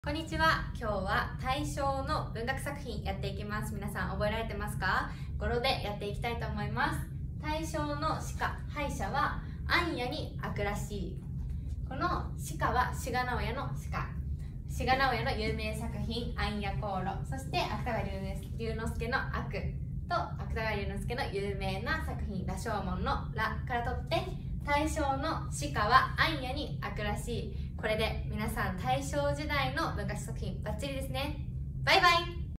こんにちは。今日は大正の文学作品やっていきます。皆さん覚えられてますか？語呂でやっていきたいと思います。大正の鹿、敗者は暗夜に悪らしい。この鹿は志賀直哉の鹿。志賀直哉の有名作品暗夜航路、そして芥川龍之介の悪と芥川龍之介の有名な作品羅生門の羅から取って大正の鹿は暗夜に悪らしい。これで皆さん大正時代の文学作品バッチリですね。バイバイ。